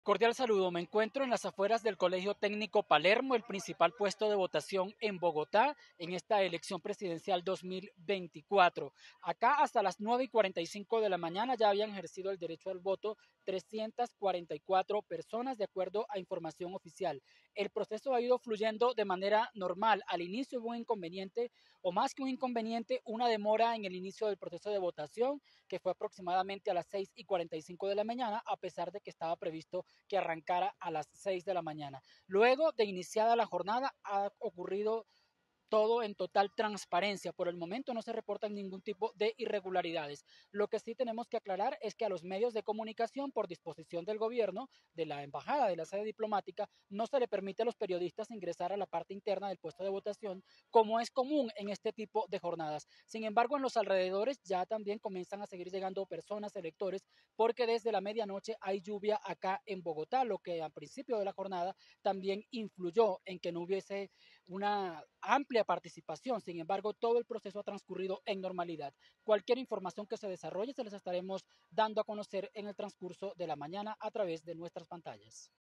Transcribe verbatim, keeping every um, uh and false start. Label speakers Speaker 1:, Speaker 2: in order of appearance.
Speaker 1: Cordial saludo, me encuentro en las afueras del Colegio Técnico Palermo, el principal puesto de votación en Bogotá en esta elección presidencial dos mil veinticuatro. Acá hasta las nueve y cuarenta y cinco de la mañana ya habían ejercido el derecho al voto trescientas cuarenta y cuatro personas de acuerdo a información oficial. El proceso ha ido fluyendo de manera normal. Al inicio hubo un inconveniente o más que un inconveniente, una demora en el inicio del proceso de votación que fue aproximadamente a las seis y cuarenta y cinco de la mañana, a pesar de que estaba previsto que arrancara a las seis de la mañana. Luego de iniciada la jornada ha ocurrido todo en total transparencia. Por el momento no se reportan ningún tipo de irregularidades. Lo que sí tenemos que aclarar es que a los medios de comunicación, por disposición del gobierno, de la embajada, de la sede diplomática, no se le permite a los periodistas ingresar a la parte interna del puesto de votación, como es común en este tipo de jornadas. Sin embargo, en los alrededores ya también comienzan a seguir llegando personas, electores, porque desde la medianoche hay lluvia acá en Bogotá, lo que al principio de la jornada también influyó en que no hubiese una amplia participación. Sin embargo, todo el proceso ha transcurrido en normalidad. Cualquier información que se desarrolle se les estaremos dando a conocer en el transcurso de la mañana a través de nuestras pantallas.